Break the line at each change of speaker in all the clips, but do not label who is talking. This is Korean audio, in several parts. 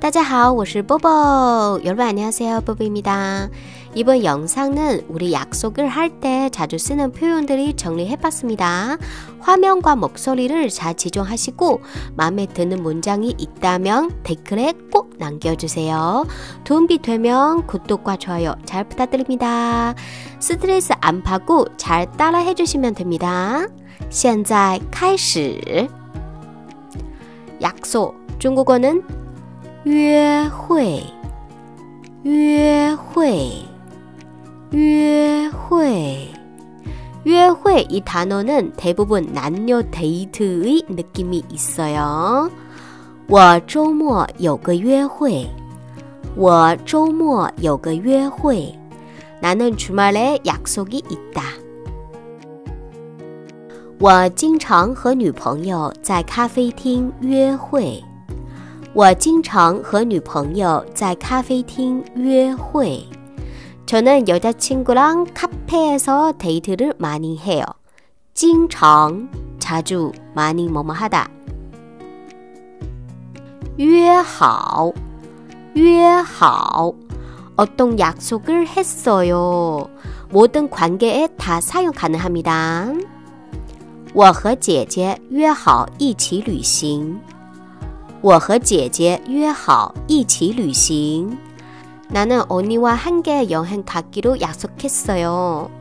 大家好，我是뽀뽀. 여러분 안녕하세요, 뽀뽀입니다. 이번 영상은 우리 약속을 할 때 자주 쓰는 표현들이 정리해봤습니다. 화면과 목소리를 잘 지정하시고 마음에 드는 문장이 있다면 댓글에 꼭 남겨주세요. 도움이 되면 구독과 좋아요 잘 부탁드립니다. 스트레스 안 받고 잘 따라 해주시면 됩니다. 现在开始 약속, 중국어는 约会约会约会约会이 단어는 대부분 남녀 데이트의 느낌이 있어요. 我周末有个约会我周末有个约会 나는 주말에 약속이 있다. 我经常和女朋友在咖啡厅约会我经常和女朋友在咖啡厅约会 저는 여자친구랑 카페에서 데이트를 많이 해요. 经常 자주, 많이 뭐뭐 하다. 约好约好 어떤 약속을 했어요. 모든 관계에 다 사용 가능합니다. 我和姐姐约好一起旅行我和姐姐约好一起旅行 나는 언니와 함께 여행 가기로 약속했어요.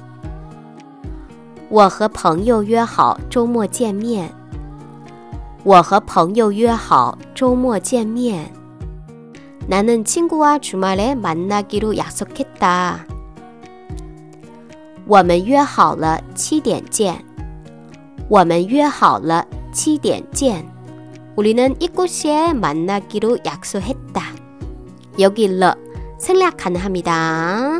我和朋友约好周末见面我和朋友约好周末见面 나는 친구와 주말에 만나기로 약속했다. 我们约好了7点见我们约好了7点见 우리는 이곳에 만나기로 약속했다. 여기 러 생략 가능합니다.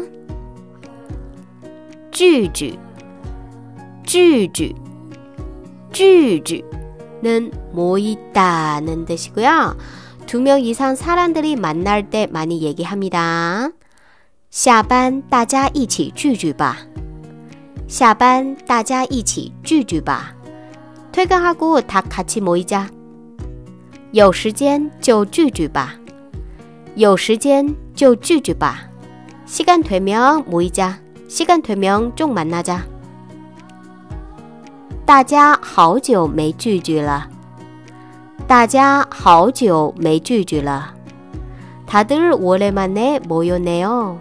拒绝拒绝拒绝는 모이다는 뜻이고요. 2명 이상 사람들이 만날 때 많이 얘기합니다. 下班大家一起聚聚吧下班大家一起聚聚吧 퇴근하고 다 같이 모이자. 有时间就聚聚吧有时间就聚聚吧 시간 되면 모이자. 시간 되면 좀 만나자. 大家好久没聚聚了大家好久没聚聚了 다들 오랜만에 모였네요.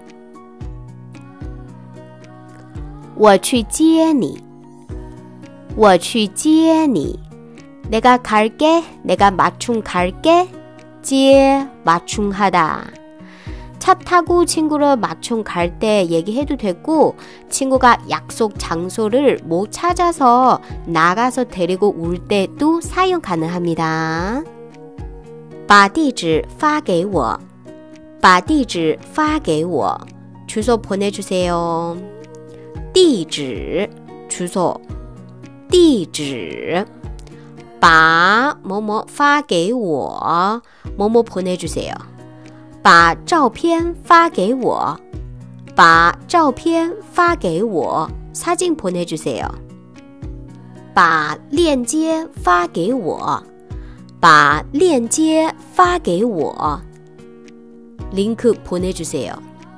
我去接你我去接你 내가 갈게 내가 맞춤 갈게 제 맞춤하다 차 타고 친구를 맞춤 갈 때 얘기해도 되고 친구가 약속 장소를 못 찾아서 나가서 데리고 올 때도 사용 가능합니다. 把地址发给我把地址发给我 주소 보내주세요. 地址 주소 地址 把 뭐뭐 发给我 뭐뭐 보내주세요. 把照片发给我把照片发给我 사진 보내주세요. 把链接发给我把链接发给我 링크 보내주세요.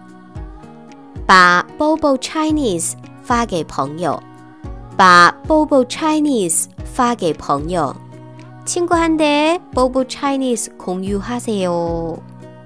把 Bobo Chinese 发给朋友把 Bobo Chinese 发给朋友 친구한테 Bobo Chinese 공유하세요.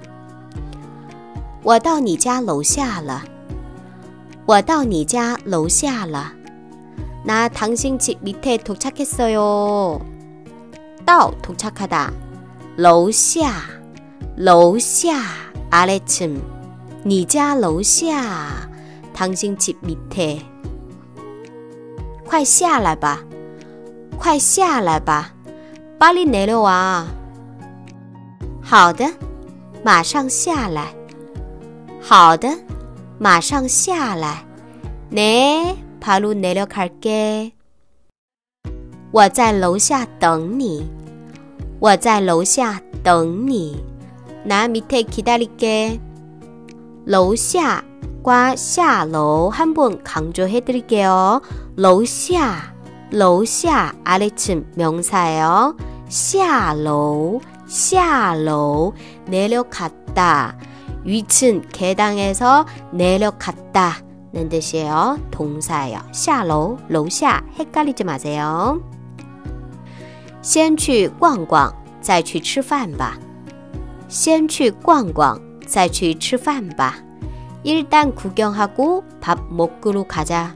我到你家楼下了我到你家楼下了 나 당신 집 밑에 도착했어요. 到 도착하다 楼下楼下 아래층 你家楼下 당신 집 밑에 快下来吧快下来吧 빨리 내려와 好的马上下来好的马上下来 네 바로 내려갈게 我在楼下等你我在楼下等你 나 밑에 기다릴게 楼下과 下楼 한번 강조해드릴게요. 楼下 楼下 아래층 명사예요. 下楼下楼 내려갔다. 위층 계단에서 내려갔다 는 뜻이에요. 동사예요. 下楼 楼下 헷갈리지 마세요. 先去逛逛再去吃饭吧. 先去逛逛再去吃饭吧. 일단 구경하고 밥 먹으러 가자.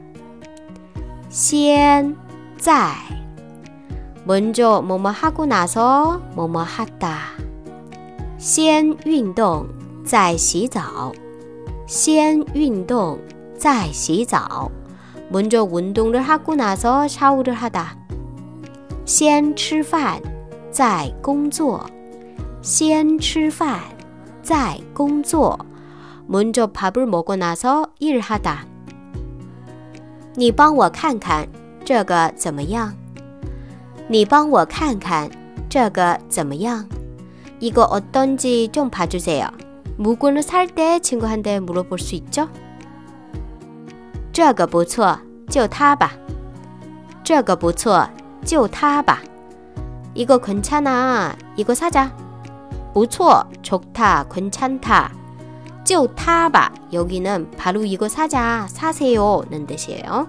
先在 먼저 뭐뭐 하고 나서 뭐뭐 하다. 先运动再洗澡. 先运动再洗澡. 먼저 운동을 하고 나서 샤워를 하다. 先吃饭再工作. 先吃饭再工作. 먼저 밥을 먹고 나서 일하다. 你帮我看看这个怎么样?你帮我看看这个怎么样? 이거 어떤지 좀 봐주세요. 물건을 살 때 친구한테 물어볼 수 있죠? 这个不错就它吧. 这个不错就它吧. 이거 괜찮아. 이거 사자. 不错, 좋다, 괜찮다. 就它吧. 여기는 바로 이거 사자, 사세요 는 뜻이에요.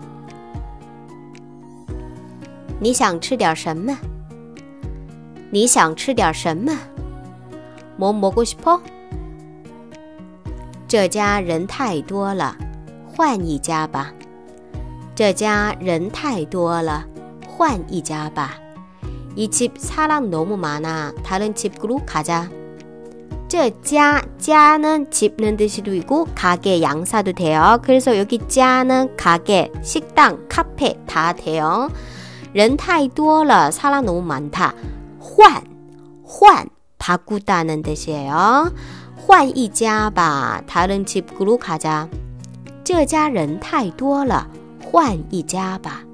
你想吃点什么?你想吃点什么? 뭐 먹고 싶어? 这家人太多了换一家吧. 这家人太多了换一家吧. 이 집 사람 너무 많아. 다른 집으로 가자. 这家, 자는 집는 뜻이도 있고 가게, 양사도 돼요. 그래서 여기 자는 가게, 식당, 카페 다 돼요. 人太多了, 사람 너무 많다. 换, 바꾸다는 뜻이에요. 换一家吧, 다른 집으로 가자. 这家人太多了换一家吧.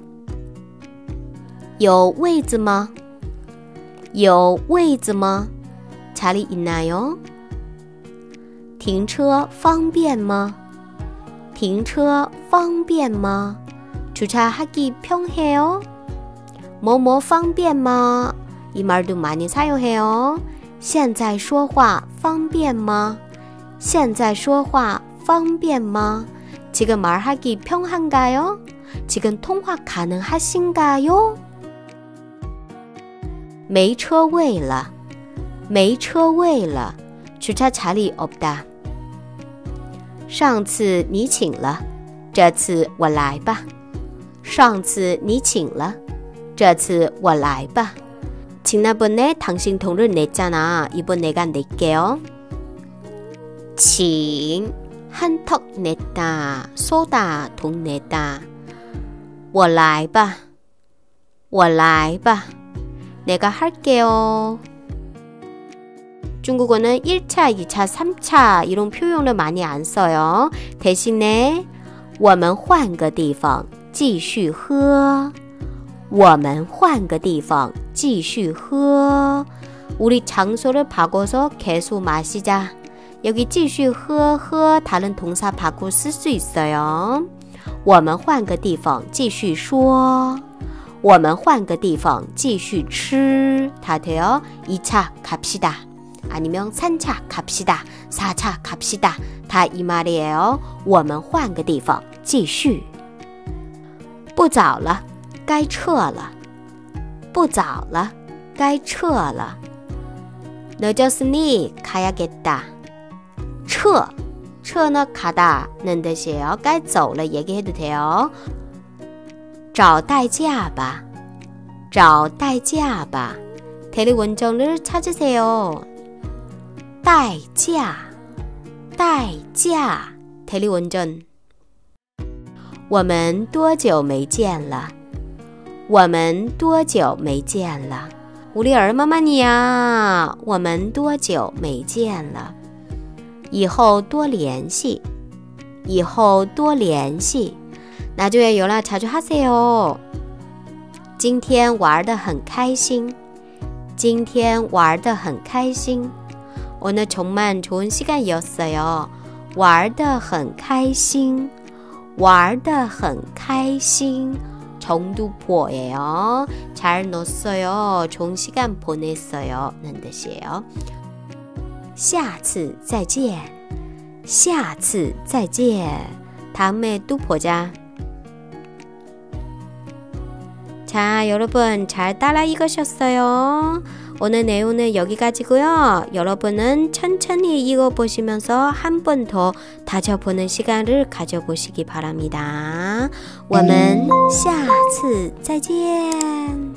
有位子吗?有位子吗? 자리 있나요? 停车方便吗?停车方便吗? 주차하기 편해요? 뭐뭐 方便吗? 이 말도 많이 사용해요. 现在说话方便吗?现在说话方便吗? 지금 말하기 편한가요? 지금 통화 가능하신가요? 没车位了没车位了 주차 자리 없다. 上次你请了这次我来吧. 上次你请了这次我来吧. 지난번에 당신 돈을 냈잖아. 이번 내가 낼게요. 请 한턱 냈다. 쏘다, 돈 내다. 我来吧我来吧 내가 할게요. 중국어는 1차, 2차, 3차 이런 표현을 많이 안 써요. 대신에 我们换个地方继续喝我们换个地方继续喝 우리 장소를 바꿔서 계속 마시자. 여기 继续喝 다른 동사 바꿔 쓸 수 있어요. 我们换个地方继续说我们换个地方继续吃 다 돼요. 2차 갑시다. 아니면 3차 갑시다. 4차 갑시다. 다 이 말이에요. 我们换个地方继续不早了该撤了不早了该撤了 늦었으니 가야겠다. 撤는 가다는 뜻이에요. 该走了 얘기해도 돼요. 找代驾吧找代驾吧 대리운전을 찾으세요. 代驾대리운전 我们多久没见了我们多久没见了 우리 얼마만이야 我们多久没见了以后多联系以后多联系 나중에 연락 자주 하세요. 今天玩得很开心今天玩得很开心 오늘 정말 좋은 시간이었어요. 玩得很开心玩得很开心 정두포예요. 잘 놀았어요. 좋은 시간 보냈어요. 는 뜻이에요. 下次再见. 下次再见. 다음에 또 보자. 자, 여러분 잘 따라 읽으셨어요? 오늘 내용은 여기까지고요. 여러분은 천천히 읽어보시면서 한 번 더 다져보는 시간을 가져보시기 바랍니다. 我们下次再见.